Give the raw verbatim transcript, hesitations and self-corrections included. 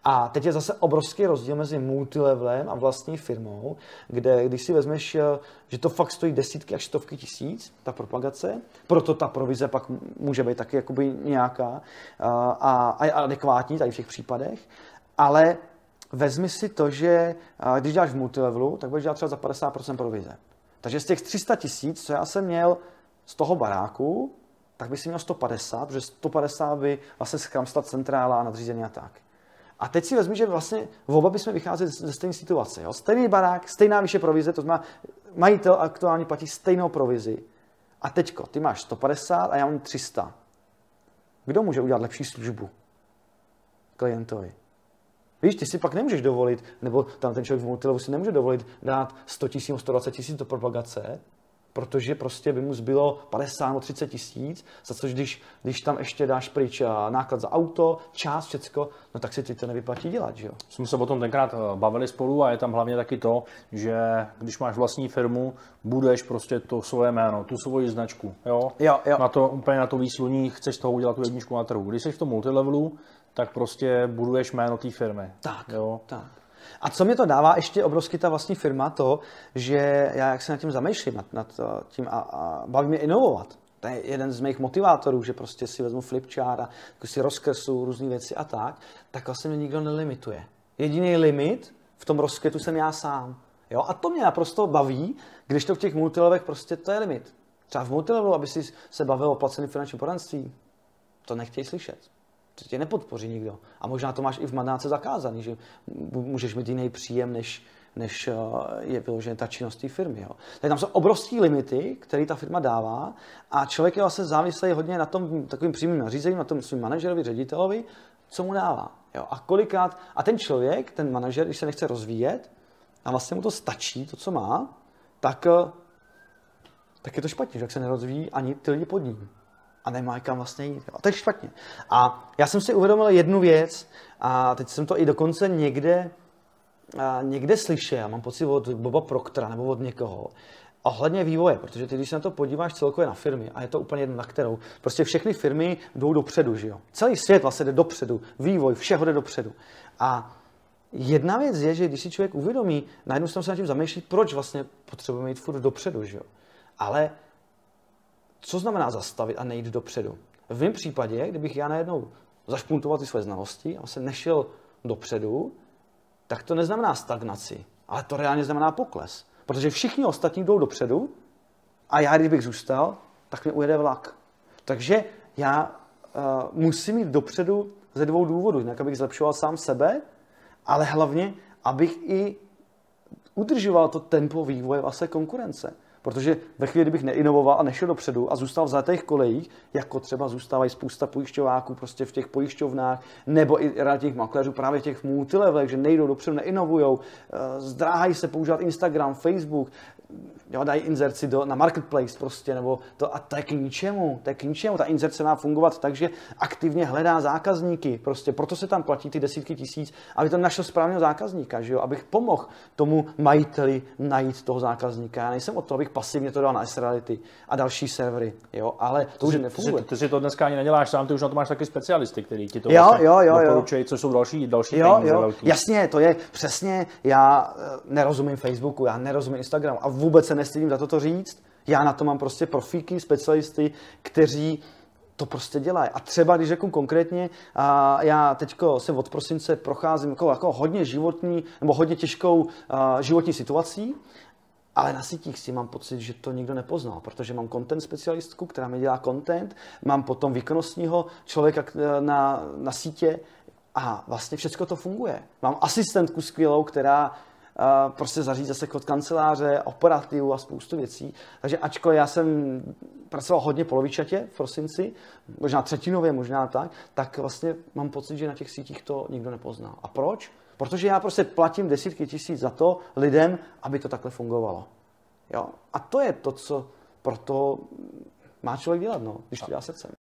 A teď je zase obrovský rozdíl mezi multilevelem a vlastní firmou, kde když si vezmeš, že to fakt stojí desítky až stovky tisíc, ta propagace, proto ta provize pak může být taky jakoby nějaká a, a adekvátní tady v těch případech, ale vezmi si to, že když děláš v multilevelu, tak budeš dělat třeba za padesát procent provize. Takže z těch tři sta tisíc, co já jsem měl z toho baráku, tak by si měl sto padesát, protože sto padesát by vlastně skramstla centrála a nadřízení a tak. A teď si vezmi, že vlastně v oba bychom vycházeli ze stejné situace. Jo? Stejný barák, stejná výše provize, to znamená, majitel aktuálně platí stejnou provizi. A teďko, ty máš sto padesát a já mám tři sta. Kdo může udělat lepší službu klientovi? Víš, ty si pak nemůžeš dovolit, nebo tam ten člověk v multilevelu si nemůže dovolit dát sto tisíc nebo sto dvacet tisíc do propagace, protože prostě by mu zbylo padesát nebo třicet tisíc, za což když, když tam ještě dáš pryč náklad za auto, čas, všecko, no tak si ty to nevyplatí dělat, že jo? Jsme se o tom tenkrát bavili spolu a je tam hlavně taky to, že když máš vlastní firmu, budeš prostě to svoje jméno, tu svoji značku, jo? Jo, jo. Na to, úplně na to výsluní, chceš z toho udělat tu jedničku na trhu. Když jsi v tom multilevelu, tak prostě buduješ jméno té firmy. Tak, jo? tak. A co mi to dává ještě obrovsky ta vlastní firma, to, že já jak se nad tím zamýšlím, nad, nad tím a, a baví mě inovovat. To je jeden z mých motivátorů, že prostě si vezmu flipchart a si rozkresu různé věci a tak, tak vlastně mě nikdo nelimituje. Jediný limit v tom rozkretu jsem já sám. Jo? A to mě naprosto baví, když to v těch multilevelech prostě to je limit. Třeba v multilevelu, aby si se bavil o placeném finančním poradenství, to nechtějí slyšet. To tě nepodpoří nikdo. A možná to máš i v mandáce zakázaný, že můžeš mít jiný příjem, než, než je vyloženě ta činnost té firmy. Jo. Takže tam jsou obrovské limity, které ta firma dává a člověk je vlastně závislý hodně na tom takovým přímým nařízením, na tom svým manažerovi, ředitelovi, co mu dává. Jo. A kolikrát, a ten člověk, ten manažer, když se nechce rozvíjet a vlastně mu to stačí, to, co má, tak, tak je to špatně, že jak se nerozvíjí ani ty lidi pod ním. A nemá kam vlastně jít. A to je špatně. A já jsem si uvědomil jednu věc a teď jsem to i dokonce někde, a někde slyšel, já mám pocit od Boba Proctora nebo od někoho, ohledně vývoje, protože ty, když se na to podíváš celkově na firmy, a je to úplně jedno na kterou, prostě všechny firmy jdou dopředu, že jo. Celý svět vlastně jde dopředu, vývoj, všeho jde dopředu. A jedna věc je, že když si člověk uvědomí, najednou se nad tím zamýšlí, proč vlastně potřebujeme jít furt dopředu, že jo. Ale co znamená zastavit a nejít dopředu? V mém případě, kdybych já najednou zašpuntoval ty své znalosti a se nešel dopředu, tak to neznamená stagnaci, ale to reálně znamená pokles. Protože všichni ostatní jdou dopředu a já, kdybych zůstal, tak mi ujede vlak. Takže já uh, musím jít dopředu ze dvou důvodů. Jinak, abych zlepšoval sám sebe, ale hlavně, abych i udržoval to tempo vývoje vlastně konkurence. Protože ve chvíli, kdybych neinovoval a nešel dopředu a zůstal v zátých kolejích, jako třeba zůstávají spousta pojišťováků prostě v těch pojišťovnách, nebo i těch makléřů právě v těch multilevelech, že nejdou dopředu, neinovujou, zdráhají se používat Instagram, Facebook, jo, dají inzerci do, na marketplace prostě, nebo to, a to je k ničemu, to je k ničemu, ta inzerce má fungovat tak, že aktivně hledá zákazníky, prostě proto se tam platí ty desítky tisíc, aby tam našel správného zákazníka, že jo, abych pomohl tomu majiteli najít toho zákazníka. Já nejsem od toho, abych pasivně to dal na S-Reality a další servery, jo, ale to už nefunguje. Ty, ty si to dneska ani neděláš sám, ty už na to máš taky specialisty, kteří ti to jo, vlastně jo, jo, doporučují, co jsou další, další jo, peníze jo. velký. Jasně, to je přesně, já nerozumím Facebooku, já nerozumím Instagramu a vůbec se nestydím za toto říct. Já na to mám prostě profíky, specialisty, kteří to prostě dělají. A třeba, když řeknu konkrétně, a já teďko se od prosince procházím jako, jako hodně životní, nebo hodně těžkou a, životní situací, ale na sítích si mám pocit, že to nikdo nepoznal, protože mám content specialistku, která mi dělá content, mám potom výkonnostního člověka na, na sítě a vlastně všechno to funguje. Mám asistentku skvělou, která Uh, prostě zařídí zase kod kanceláře, operativu a spoustu věcí. Takže ačkoliv já jsem pracoval hodně polovičatě v prosinci, možná třetinově, možná tak, tak vlastně mám pocit, že na těch sítích to nikdo nepoznal. A proč? Protože já prostě platím desítky tisíc za to lidem, aby to takhle fungovalo. Jo? A to je to, co proto má člověk dělat, no, když to dělá srdcem.